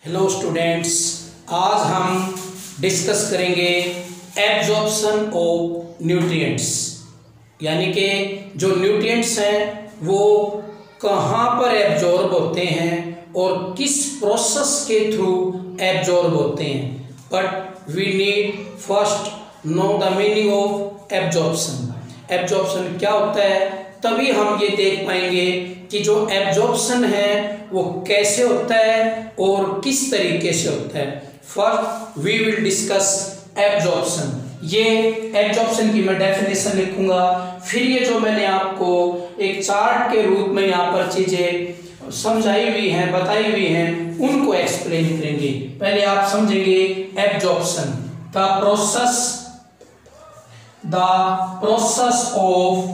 Hello students, आज हम discuss करेंगे एब्जॉर्प्शन ऑफ न्यूट्रिएंट्स, यानी कि जो न्यूट्रिएंट्स हैं वो कहाँ पर एब्जॉर्ब होते हैं और किस प्रोसेस के थ्रू एब्जॉर्ब होते हैं। But we need first know the meaning of absorption. Absorption क्या होता है, तभी हम ये देख पाएंगे कि जो एब्जॉर्प्शन है वो कैसे होता है और किस तरीके से होता है। First we will discuss absorption. ये एब्जॉर्प्शन की मैं डेफिनेशन लिखूंगा, फिर ये जो मैंने आपको एक चार्ट के रूप में यहाँ पर चीजें समझाई हुई हैं, बताई हुई हैं, उनको एक्सप्लेन करेंगे। पहले आप समझेंगे absorption, the process of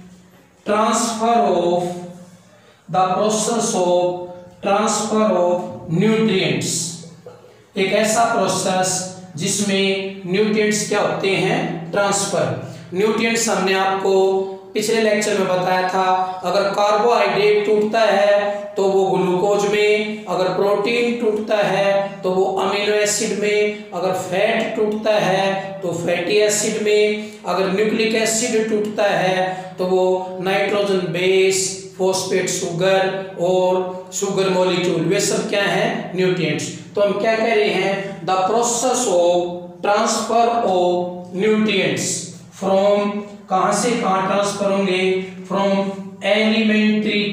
transfer of nutrients. एक ऐसा प्रोसेस जिसमें न्यूट्रिएंट्स क्या होते हैं, ट्रांसफर। न्यूट्रिएंट्स हमने आपको पिछले लेक्चर में बताया था, अगर कार्बोहाइड्रेट टूटता है तो वो ग्लूकोज में, अगर प्रोटीन टूटता है तो वो अमीनो एसिड में, अगर फैट टूटता है तो फैटी एसिड में, अगर न्यूक्लिक एसिड टूटता है तो वो नाइट्रोजन बेस, फॉस्फेट शुगर और शुगर मॉलिक्यूल, वे सब क्या है, न्यूट्रिएंट्स। तो हम क्या कह रहे हैं, the process of transfer of nutrients from, कहां से कहां ट्रांसफर होंगे, फ्रॉम एलिमेंट्री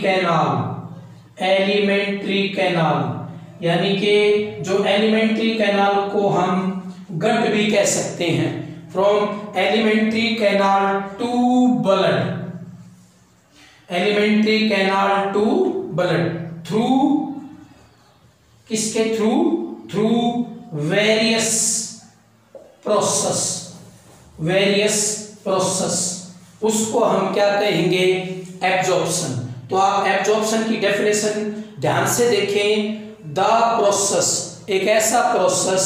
कैनाल, यानी कि जो एलिमेंट्री कैनाल को हम गट भी कह सकते हैं, from alimentary canal to blood, alimentary canal to blood, through किसके थ्रू वेरियस प्रोसेस, उसको हम क्या कहेंगे, एब्जॉर्प्शन। तो आप एब्जॉर्प्शन की डेफिनेशन ध्यान से देखें। द प्रोसेस, एक ऐसा process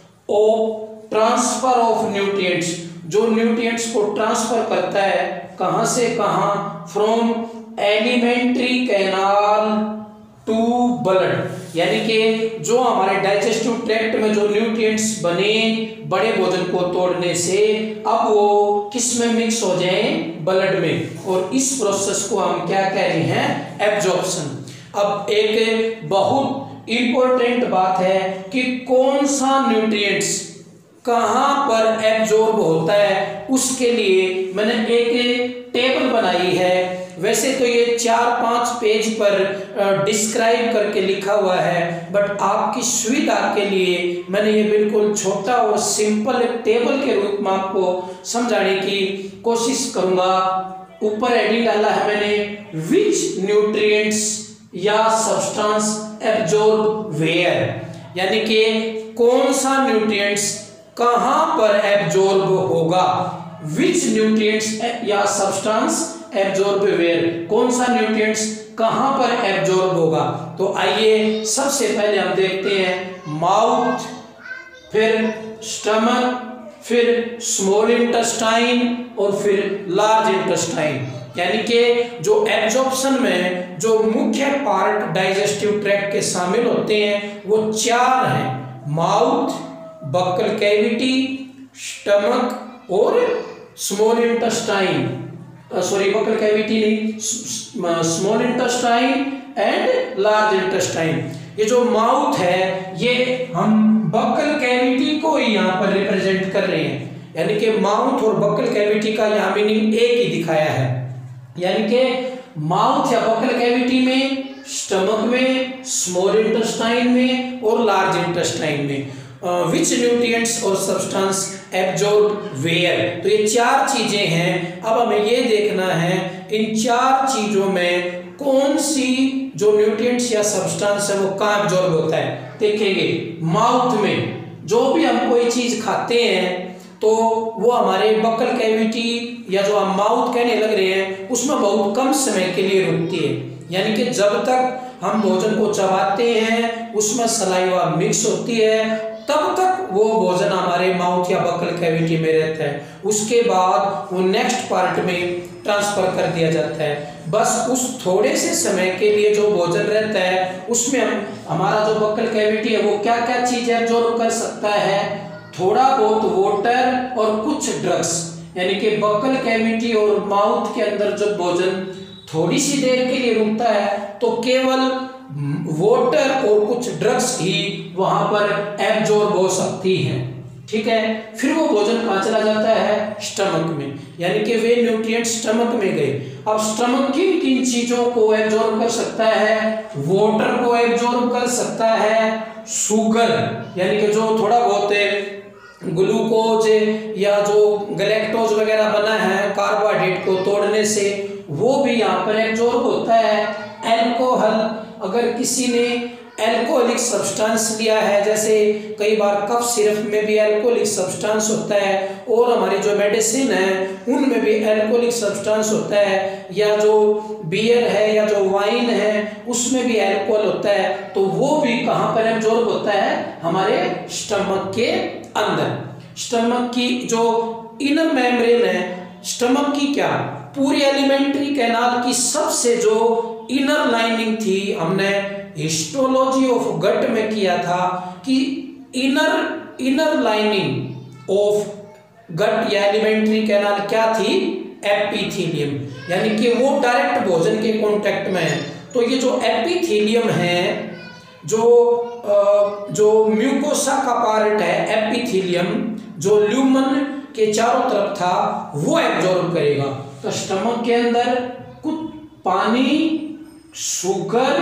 of transfer of nutrients, जो न्यूट्रिएंट्स को ट्रांसफर करता है कहां से कहां, from alimentary canal to blood, यानी कि जो हमारे डाइजेस्टिव ट्रैक्ट में जो न्यूट्रिएंट्स बने बड़े भोजन को तोड़ने से, अब वो किस में मिक्स हो जाए, ब्लड में, और इस प्रोसेस को हम क्या कह रहे हैं, एब्जॉर्प्शन। अब एक बहुत इंपॉर्टेंट बात है कि कौन सा न्यूट्रिएंट्स कहां पर एब्जॉर्ब होता है, उसके लिए मैंने एक टेबल बनाई है। वैसे तो ये 4-5 पेज पर डिस्क्राइब करके लिखा हुआ है, बट आपकी सुविधा के लिए मैंने ये बिल्कुल छोटा और सिंपल एक टेबल के रूप में आपको समझाने की कोशिश करूंगा। ऊपर हेडिंग डाला है मैंने, विच न्यूट्रिएंट्स या सब्सटेंस एब्जॉर्ब वेयर, यानी कि कौन सा न्यूट्रिएंट्स कहां पर एब्जॉर्ब होगा, विच न्यूट्रिएंट्स या सब्सटेंस एब्जॉर्ब वेयर, कौन सा न्यूट्रिएंट्स कहां पर एब्जॉर्ब होगा। तो आइए सबसे पहले हम देखते हैं माउथ, फिर स्टमक, फिर स्मॉल इंटेस्टाइन और फिर लार्ज इंटेस्टाइन, यानी कि जो एब्जॉर्प्शन में जो मुख्य पार्ट डाइजेस्टिव ट्रैक्ट के शामिल होते हैं वो 4 हैं, माउथ, बक्कल कैविटी, स्टमक और स्मॉल इंटेस्टाइन, बक्कल कैविटी नहीं, small intestine and large intestine. ये जो माउथ है ये हम बक्कल कैविटी को ही यहाँ पर रिप्रेजेंट कर रहे हैं, यानी कि माउथ और बक्कल कैविटी का यहाँ मीनिंग एक ही दिखाया है, यानी कि माउथ या बक्कल कैविटी में, स्टमक में, स्मॉल इंटेस्टाइन में और लार्ज इंटेस्टाइन में। विच न्यूट्रिएंट्स और सब्सटेंस एब्जॉर्ब वेयर, तो ये 4 चीजें हैं। अब हमें ये देखना है इन 4 चीजों में कौन सी जो न्यूट्रिएंट्स या सब्सटेंस है वो कहाँ एब्जॉर्ब होता है। देखेंगे माउथ में जो भी हम कोई चीज खाते हैं तो वो हमारे बक्कल कैविटी या जो हम माउथ कहने लग रहे हैं उसमें बहुत कम समय के लिए रुकती है, यानी कि जब तक हम भोजन को चबाते हैं उसमें सलाइवा मिक्स होती है तब तक वो भोजन हमारे माउथ या बक्कल कैविटी में रहता है। उसके बाद वो नेक्स्ट पार्ट में ट्रांसफर कर दिया जाता है। बस उस थोड़े से समय के लिए जो भोजन रहता है उसमें हमारा जो बक्कल कैविटी है वो क्या क्या चीज एब्जॉर्ब कर सकता है, थोड़ा बहुत वाटर और कुछ ड्रग्स, यानी कि बक्कल कैविटी और माउथ के अंदर जब भोजन थोड़ी सी देर के लिए रुकता है तो केवल वाटर और कुछ ड्रग्स ही वहां पर एब्जॉर्ब हो सकती हैं। ठीक है, फिर वो भोजन कहाँ चला जाता है, स्टमक में, यानी कि वे न्यूट्रिएंट स्टमक में गए। अब स्टमक किन किन चीजों को एब्जॉर्ब कर सकता है, वाटर को एब्जॉर्ब कर सकता है, शुगर यानी कि जो थोड़ा बहुत ग्लूकोज या जो गैलेक्टोज वगैरह बना है कार्बोहाइड्रेट को तोड़ने से वो भी यहाँ पर एब्जॉर्ब होता है। अल्कोहल, अगर किसी ने अल्कोहलिक सब्सटेंस लिया है, जैसे कई बार कफ सिरप में भी अल्कोहलिक सब्सटेंस होता है और हमारी जो मेडिसिन है उनमें भी अल्कोहलिक सब्सटेंस होता है, या जो बियर है या जो वाइन है उसमें भी अल्कोहल होता है, तो वो भी कहाँ पर एब्जॉर्ब होता है, हमारे स्टमक के अंदर। स्टमक की जो इनर मेम्ब्रेन है, स्टमक की क्या पूरी एलिमेंट्री कैनाल की सबसे जो इनर लाइनिंग थी, हमने हिस्टोलॉजी ऑफ गट में किया था कि इनर लाइनिंग ऑफ गट या एलिमेंट्री कैनाल क्या थी, एपिथेलियम, यानी कि वो डायरेक्ट भोजन के कांटेक्ट में है। तो ये जो एपिथेलियम है, जो म्यूकोसा का पार्ट है एपिथेलियम, जो ल्यूमन के चारों तरफ था वो एब्जॉर्ब करेगा। तो स्टमक के अंदर कुछ पानी, शुगर,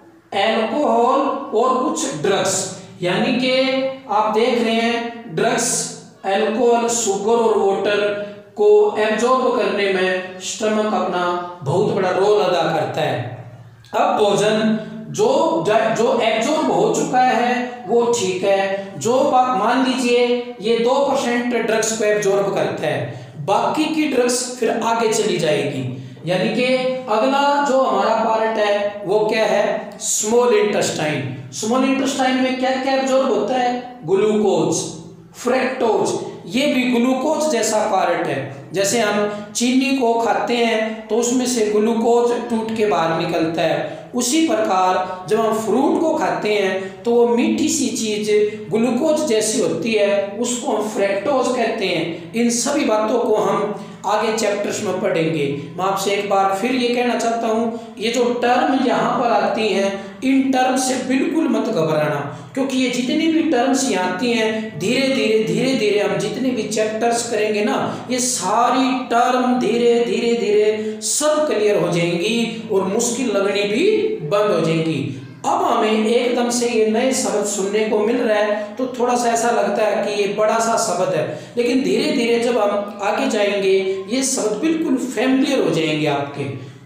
अल्कोहल और कुछ ड्रग्स, यानी कि आप देख रहे हैं ड्रग्स, अल्कोहल, शुगर और वाटर को एब्जॉर्ब करने में स्टमक अपना बहुत बड़ा रोल अदा करता है। अब भोजन जो एब्जॉर्ब हो चुका है वो ठीक है, जो मान लीजिए ये 2% ड्रग्स को एब्जॉर्ब करता है, बाकी की ड्रग्स फिर आगे चली जाएगी, यानी कि अगला जो हमारा पार्ट है वो क्या है, स्मॉल इंटेस्टाइन। स्मॉल इंटेस्टाइन में क्या क्या एब्जॉर्ब होता है, ग्लूकोज, फ्रक्टोज, ये भी ग्लूकोज जैसा पार्ट है। जैसे हम चीनी को खाते हैं तो उसमें से ग्लूकोज टूट के बाहर निकलता है, उसी प्रकार जब हम फ्रूट को खाते हैं तो वो मीठी सी चीज ग्लूकोज जैसी होती है, उसको हम फ्रक्टोज कहते हैं। इन सभी बातों को हम आगे चैप्टर्स में पढ़ेंगे। मैं आपसे एक बार फिर ये कहना चाहता हूँ, ये जो टर्म यहाँ पर आती हैं इन टर्म से बिल्कुल मत घबराना, क्योंकि ये जितनी भी टर्म्स यहाँ आती हैं धीरे धीरे हम जितने भी चैप्टर्स करेंगे ना, ये सारी टर्म धीरे धीरे सब क्लियर हो जाएंगी और मुश्किल लगनी भी बंद हो जाएंगी। अब हमें एकदम से ये नए शब्द सुनने को मिल रहा है तो थोड़ा सा ऐसा लगता है कि ये बड़ा सा शब्द है, लेकिन धीरे धीरे जब हम आगे जाएंगे ये शब्द बिल्कुल फैमिलियर हो जाएंगे आपके।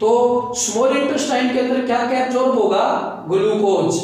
तो स्मॉल इंटेस्टाइन के अंदर क्या क्या एब्जॉर्ब होगा, ग्लूकोज,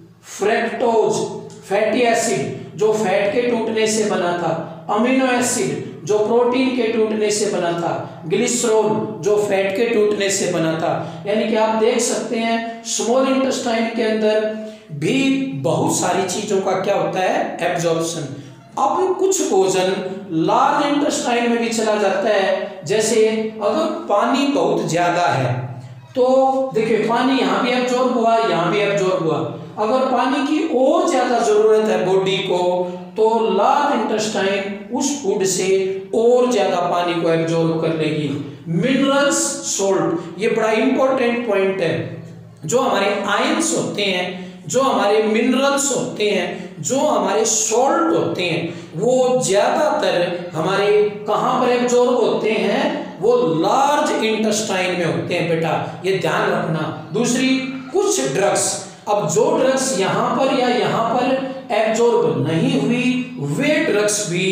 फ्रक्टोज, फैटी एसिड जो फैट के टूटने से बना था, अमीनो एसिड जो प्रोटीन के टूटने से बना था, ग्लिसरॉल जो फैट के टूटने से बना था। यानी कि आप देख सकते हैं स्मॉल इंटेस्टाइन के अंदर भी बहुत सारी चीजों का क्या होता है, एब्जॉर्प्शन। अब कुछ भोजन लार्ज इंटेस्टाइन में भी चला जाता है, जैसे अगर पानी बहुत ज्यादा है तो देखिए पानी यहाँ भी एब्जॉर्ब हुआ, यहाँ भी एब्जॉर्ब हुआ। अगर पानी की और ज्यादा जरूरत है बॉडी को तो लार्ज इंटेस्टाइन उस फूड से और ज्यादा पानी को एब्जॉर्ब कर लेगी। मिनरल्स, सोल्ट, ये बड़ा इंपॉर्टेंट पॉइंट है। जो हमारे आयंस होते हैं, जो हमारे मिनरल्स होते हैं, जो हमारे सॉल्ट होते हैं, वो ज्यादातर हमारे कहाँ पर एब्जॉर्ब होते हैं, वो लार्ज इंटेस्टाइन में होते हैं बेटा, ये ध्यान रखना। दूसरी, कुछ ड्रग्स, अब जो ड्रग्स यहाँ पर या यहाँ पर एब्जॉर्ब नहीं हुई वे ड्रग्स भी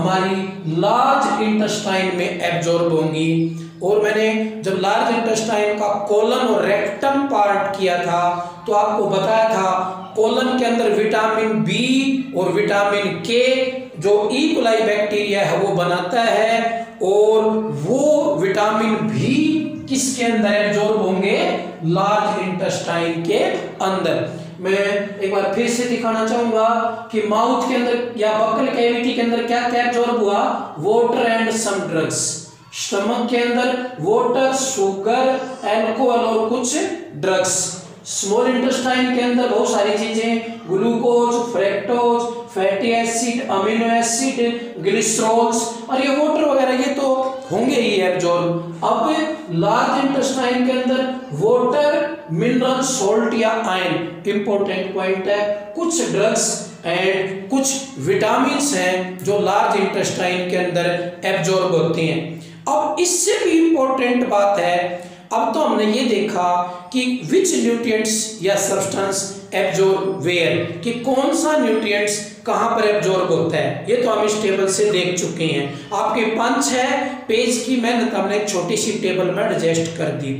हमारी लार्ज इंटेस्टाइन में एब्जॉर्ब होंगी। और मैंने जब लार्ज इंटेस्टाइन का कोलन और रेक्टम पार्ट किया था तो आपको बताया था कोलन के अंदर विटामिन बी और विटामिन के जो ई कोलाई बैक्टीरिया है वो बनाता है, और वो विटामिन भी किसके अंदर एब्जॉर्ब होंगे, लार्ज इंटेस्टाइन के अंदर। मैं एक बार फिर से दिखाना चाहूंगा कि माउथ के अंदर या बक्कल कैविटी के अंदर क्या क्या एब्जॉर्ब हुआ, water and some drugs. Stomach के अंदर वाटर, शुगर, अल्कोहल और कुछ ड्रग्स। स्मॉल इंटेस्टाइन के अंदर बहुत सारी चीजें, glucose, fructose, fatty acid, amino acid, glycerols, और ये वाटर वगैरह ये तो होंगे ही एब्जॉर्ब। अब लार्ज इंटेस्टाइन के अंदर वाटर, मिनरल, सॉल्ट या आयन, इंपॉर्टेंट पॉइंट है, कुछ ड्रग्स एंड कुछ विटामिन्स हैं जो लार्ज इंटेस्टाइन के अंदर एब्जॉर्ब होते हैं। अब इससे भी इंपॉर्टेंट बात है, अब तो हमने ये देखा कि विच न्यूट्रिएंट्स या सब्सटेंस एब्जॉर्ब वेयर, कि कौन सा न्यूट्रिएंट्स कहां पर एब्जॉर्ब होता है, ये तो हम इस टेबल से देख चुके हैं। आपके 5-6 पेज की मेहनत हमने एक छोटी सी टेबल में एडजस्ट कर दी।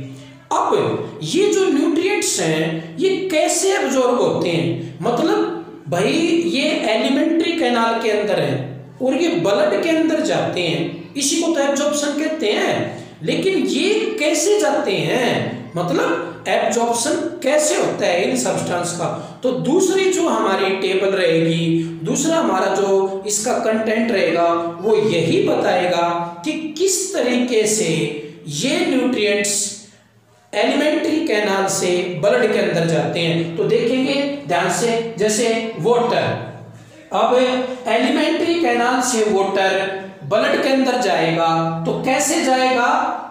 अब ये जो न्यूट्रिएंट्स हैं ये कैसे एब्जॉर्ब होते हैं, मतलब भाई ये एलिमेंट्री कैनाल के अंदर है और ये ब्लड के अंदर जाते हैं, इसी को तो एब्जॉर्प्शन कहते हैं। लेकिन ये कैसे जाते हैं, मतलब एब्जॉर्प्शन कैसे होता है इन सब्सटेंस का, तो दूसरी जो हमारी टेबल रहेगी, दूसरा हमारा जो इसका कंटेंट रहेगा वो यही बताएगा कि किस तरीके से ये न्यूट्रिएंट्स एलिमेंट्री कैनाल से ब्लड के अंदर जाते हैं। तो देखेंगे ध्यान से, जैसे वाटर, अब एलिमेंट्री कैनाल से वाटर ब्लड के अंदर जाएगा तो कैसे जाएगा,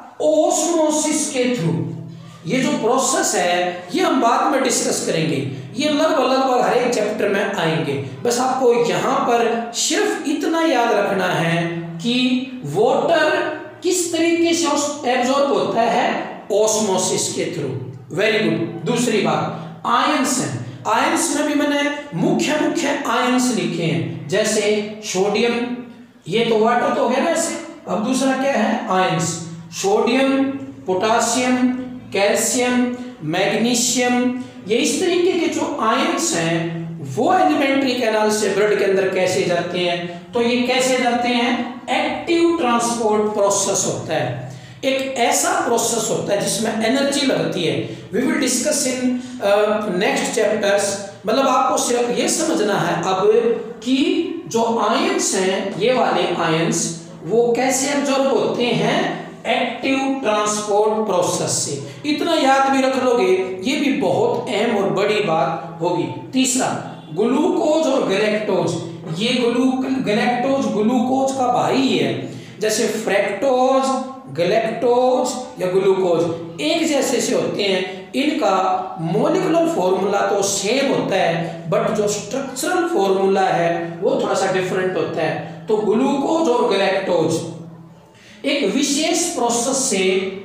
ओस्मोसिस के थ्रू। ये जो प्रोसेस है ये हम बाद में डिस्कस करेंगे, ये लगभग हर एक चैप्टर में आएंगे। बस आपको यहाँ पर सिर्फ इतना याद रखना है कि वाटर किस तरीके से एब्जॉर्ब होता है, ओस्मोसिस के थ्रू। Very good. दूसरी बात आयंस है, आयंस में भी मैंने मुख्य आयंस लिखे हैं, जैसे सोडियम, ये तो वाटर तो हो गया ना ऐसे, अब दूसरा क्या है ions, sodium, potassium, calcium, magnesium, ये इस तरीके के जो आयंस हैं वो एलिमेंट्री कैनाल से ब्लड के अंदर कैसे जाते हैं, तो ये कैसे जाते हैं, एक्टिव ट्रांसपोर्ट प्रोसेस होता है। एक ऐसा प्रोसेस होता है जिसमें एनर्जी लगती है, we will discuss in next chapters. मतलब आपको सिर्फ ये समझना है अब कि जो आयंस हैं, ये वाले आयंस वो कैसे एब्जॉर्ब होते हैं, एक्टिव ट्रांसपोर्ट प्रोसेस से। इतना याद भी रख लोगे, ये भी बहुत अहम और बड़ी बात होगी। तीसरा ग्लूकोज और गैलेक्टोज, ये गैलेक्टोज ग्लूकोज का भाई है, जैसे फ्रैक्टोज, गैलेक्टोज या ग्लूकोज एक जैसे से होते हैं, इनका मॉलिक्यूलर फॉर्मूला तो सेम होता है बट जो स्ट्रक्चरल फॉर्मूला है वो थोड़ा सा डिफरेंट होता है। तो ग्लूकोज और गैलेक्टोज एक विशेष प्रोसेस से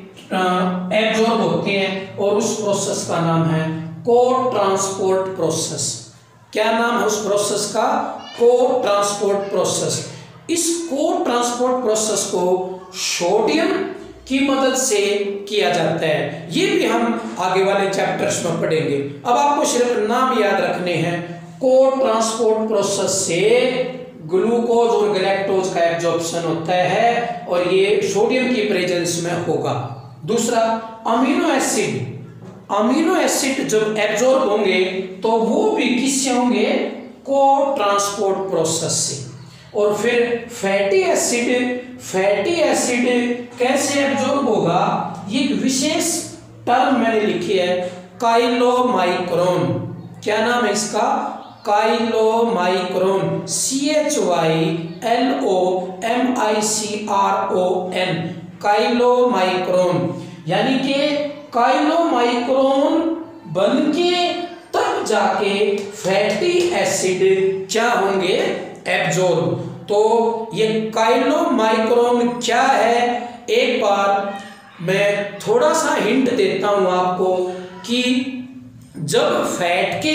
एब्जॉर्ब होते हैं और उस प्रोसेस का नाम है को ट्रांसपोर्ट प्रोसेस। क्या नाम है उस प्रोसेस का, को ट्रांसपोर्ट प्रोसेस। इस को ट्रांसपोर्ट प्रोसेस को सोडियम की मदद से किया जाता है, ये भी हम आगे वाले चैप्टर्स में पढ़ेंगे। अब आपको सिर्फ नाम याद रखने हैं, को ट्रांसपोर्ट प्रोसेस से ग्लूकोज और गैलेक्टोज का एब्जॉर्प्शन होता है और ये सोडियम की प्रेजेंस में होगा। दूसरा अमीनो एसिड, अमीनो एसिड जब एब्जॉर्ब होंगे तो वो भी किससे होंगे, को ट्रांसपोर्ट प्रोसेस से। और फिर फैटी एसिड, फैटी एसिड कैसे एब्जॉर्ब होगा, ये एक विशेष टर्म मैंने लिखी है, काइलोमाइक्रोन। क्या नाम है इसका, काइलोमाइक्रोन, CHYLOMICRON, काइलोमाइक्रोन। यानी कि काइलोमाइक्रोन बनके तब जाके फैटी एसिड क्या होंगे, एब्जॉर्ब। तो ये काइलोमाइक्रोन क्या है, एक बार मैं थोड़ा सा हिंट देता हूं आपको कि जब फैट के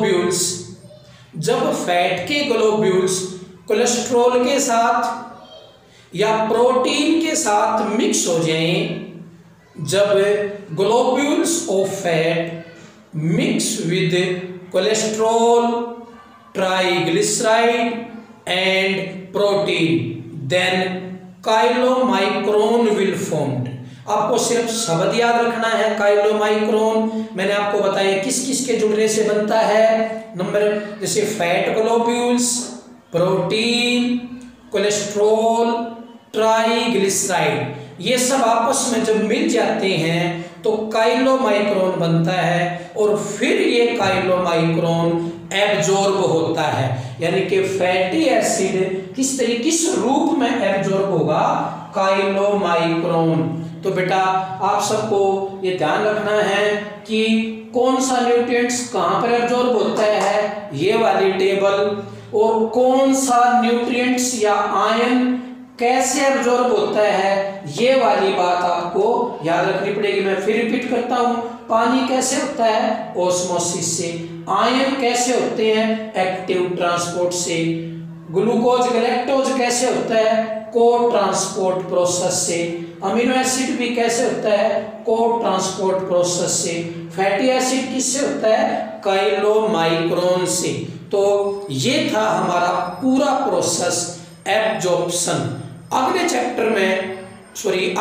ग्लोब्यूल्स कोलेस्ट्रॉल के साथ या प्रोटीन के साथ मिक्स हो जाएं, जब globules of fat mix with cholesterol, triglyceride and protein, then chylomicron will formed। आपको सिर्फ शब्द याद रखना है, काइलोमाइक्रोन मैंने आपको बताया किस किस के जुड़ने से बनता है, नंबर जैसे fat globules, protein, cholesterol, triglyceride. ये सब आपस में जब मिल जाते हैं तो काइलोमाइक्रोन बनता है और फिर ये काइलोमाइक्रोन एब्जॉर्ब होता है, यानी कि फैटी एसिड किस रूप में एब्जॉर्ब होगा, काइलोमाइक्रोन। तो बेटा आप सबको ये ध्यान रखना है कि कौन सा न्यूट्रिएंट्स कहाँ पर एब्जॉर्ब होता है, ये वाली टेबल, और कौन सा न्यूट्रिएंट्स या आयन कैसे एब्जॉर्ब होता है, ये वाली बात आपको याद रखनी पड़ेगी। मैं फिर रिपीट करता हूं, पानी कैसे होता है, ओस्मोसिस से। आयन कैसे होते हैं, एक्टिव ट्रांसपोर्ट से। ग्लूकोज गैलेक्टोज कैसे होता है, को ट्रांसपोर्ट प्रोसेस से। अमीनो एसिड भी कैसे होता है, को ट्रांसपोर्ट प्रोसेस से। फैटी एसिड किससे होता है, काइलोमाइक्रोन से। तो ये था हमारा पूरा प्रोसेस एब्जॉर्प्शन। अगले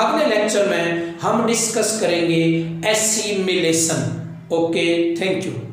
लेक्चर में हम डिस्कस करेंगे एसिमिलेशन। Okay, thank you.